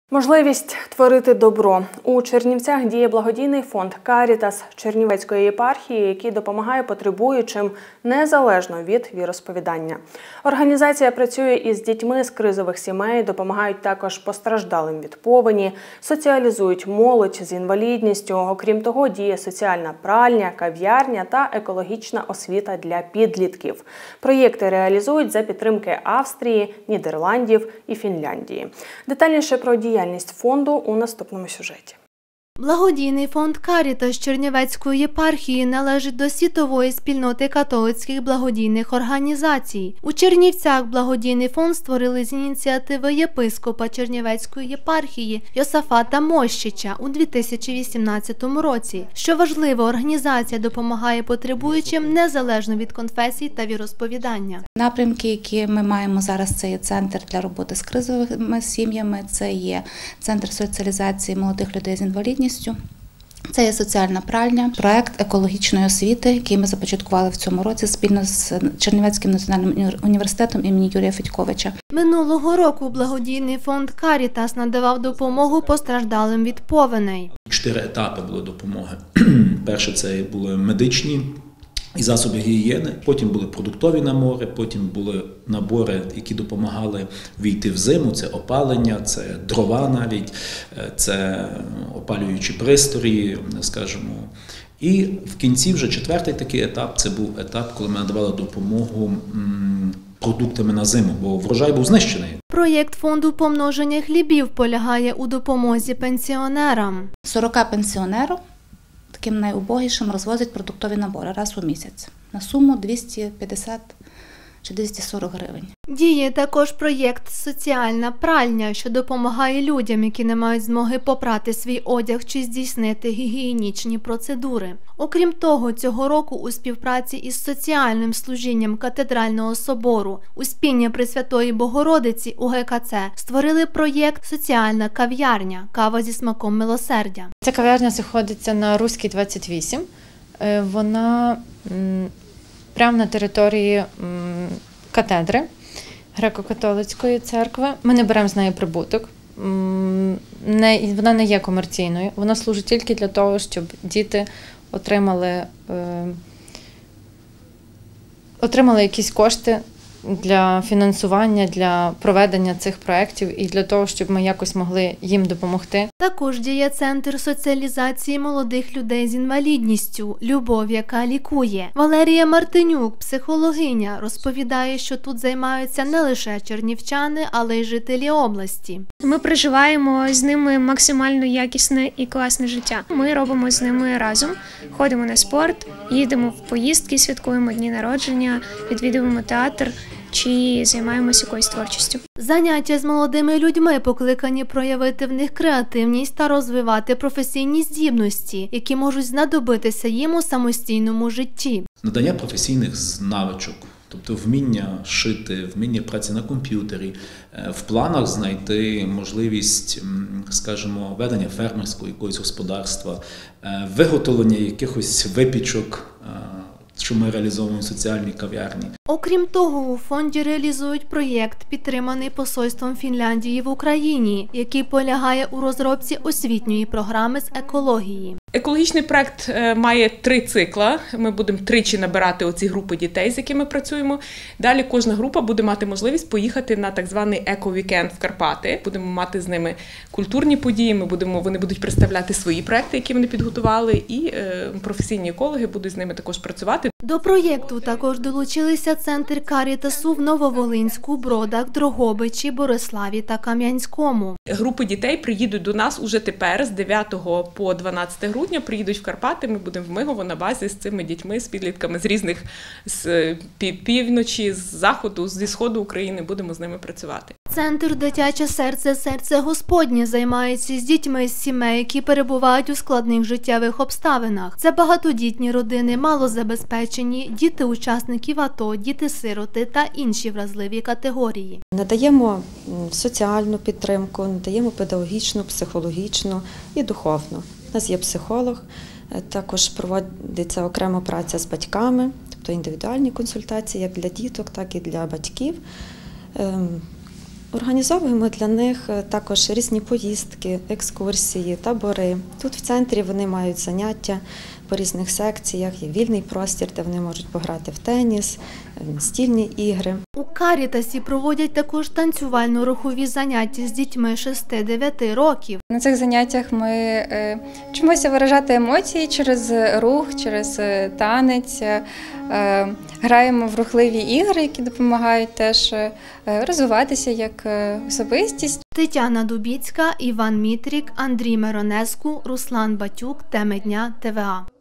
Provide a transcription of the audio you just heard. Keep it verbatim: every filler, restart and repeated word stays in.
Можливість творити добро. У Чернівцях діє благодійний фонд «Карітас» Чернівецької єпархії, який допомагає потребуючим незалежно від віросповідання. Організація працює із дітьми з кризових сімей, допомагають також постраждалим від повені, соціалізують молодь з інвалідністю. Окрім того, діє соціальна пральня, кав'ярня та екологічна освіта для підлітків. Проєкти реалізують за підтримки Австрії, Нідерландів і Фінляндії. Детальніше про діяльність діяльність фонду у наступному сюжеті. Благодійний фонд «Карітас» Чернівецької єпархії належить до світової спільноти католицьких благодійних організацій. У Чернівцях благодійний фонд створили з ініціативи єпископа Чернівецької єпархії Йосафата Мощича у дві тисячі вісімнадцятому році. Що важливо, організація допомагає потребуючим незалежно від конфесій та віросповідання. Напрямки, які ми маємо зараз, це є центр для роботи з кризовими сім'ями, це є центр соціалізації молодих людей з інвалідністю, це є соціальна пральня, проект екологічної освіти, який ми започаткували в цьому році спільно з Чернівецьким національним університетом імені Юрія Федьковича. Минулого року благодійний фонд «Карітас» надавав допомогу постраждалим від повеней. Чотири етапи були допомоги. Перше – це були медичні і засоби гігієни, потім були продуктові набори, потім були набори, які допомагали війти в зиму, це опалення, це дрова навіть, це опалюючі пристрої, скажімо. І в кінці вже четвертий такий етап, це був етап, коли ми надавали допомогу продуктами на зиму, бо врожай був знищений. Проєкт фонду помноження хлібів полягає у допомозі пенсіонерам. сорока пенсіонерам, таким найубогішим, розвозять продуктові набори раз у місяць на суму двісті п'ятдесят чи двісті сорок гривень. Діє також проєкт «Соціальна пральня», що допомагає людям, які не мають змоги попрати свій одяг чи здійснити гігієнічні процедури. Окрім того, цього року у співпраці із соціальним служінням Катедрального собору Успіння Пресвятої Богородиці у ге ка це створили проєкт «Соціальна кав'ярня. Кава зі смаком милосердя». Ця кав'ярня знаходиться на Руській, двадцять вісім. Вона прямо на території катедри Греко-католицької церкви. Ми не беремо з неї прибуток. Не, вона не є комерційною. Вона служить тільки для того, щоб діти отримали, е, отримали якісь кошти для фінансування, для проведення цих проєктів і для того, щоб ми якось могли їм допомогти. Також діє центр соціалізації молодих людей з інвалідністю «Любов, яка лікує». Валерія Мартинюк, психологиня, розповідає, що тут займаються не лише чернівчани, але й жителі області. Ми проживаємо з ними максимально якісне і класне життя. Ми робимо з ними разом, ходимо на спорт, їдемо в поїздки, святкуємо дні народження, відвідуємо театр чи займаємося якоюсь творчістю. Заняття з молодими людьми покликані проявити в них креативність та розвивати професійні здібності, які можуть знадобитися їм у самостійному житті. Надання професійних навичок, тобто вміння шити, вміння праці на комп'ютері, в планах знайти можливість, скажімо, ведення фермерського якогось господарства, виготовлення якихось випічок, що ми реалізовуємо в соціальній кав'ярні. Окрім того, у фонді реалізують проєкт, підтриманий посольством Фінляндії в Україні, який полягає у розробці освітньої програми з екології. Екологічний проект має три цикла. Ми будемо тричі набирати оці групи дітей, з якими працюємо. Далі кожна група буде мати можливість поїхати на так званий еко-вікенд в Карпати. Будемо мати з ними культурні події, ми будемо, вони будуть представляти свої проекти, які вони підготували, і е, професійні екологи будуть з ними також працювати. До проєкту також долучилися центр «Карітасу» в Нововолинську, Бродах, Дрогобичі, Бориславі та Кам'янському. Групи дітей приїдуть до нас уже тепер з дев'ятого по дванадцяте грудня, приїдуть в Карпати, ми будемо в Мигово на базі з цими дітьми, з підлітками з різних, з півночі, з заходу, зі сходу України, будемо з ними працювати. Центр «Дитяче серце, серце Господнє» займається з дітьми з сімей, які перебувають у складних життєвих обставинах. Це багатодітні родини, малозабезпечені, діти учасників АТО, діти-сироти та інші вразливі категорії. Надаємо соціальну підтримку, надаємо педагогічну, психологічну і духовну. У нас є психолог, також проводиться окрема праця з батьками, тобто індивідуальні консультації як для діток, так і для батьків. Організовуємо для них також різні поїздки, екскурсії, табори. Тут в центрі вони мають заняття по різних секціях, є вільний простір, де вони можуть пограти в теніс, настільні ігри. У Карітасі проводять також танцювально-рухові заняття з дітьми шести-дев'яти років. На цих заняттях ми е, вчимося виражати емоції через рух, через танець, е, граємо в рухливі ігри, які допомагають теж е, розвиватися як особистість. Тетяна Дубіцька, Іван Мітрік, Андрій Миронеску, Руслан Батюк. Теми дня ТВА.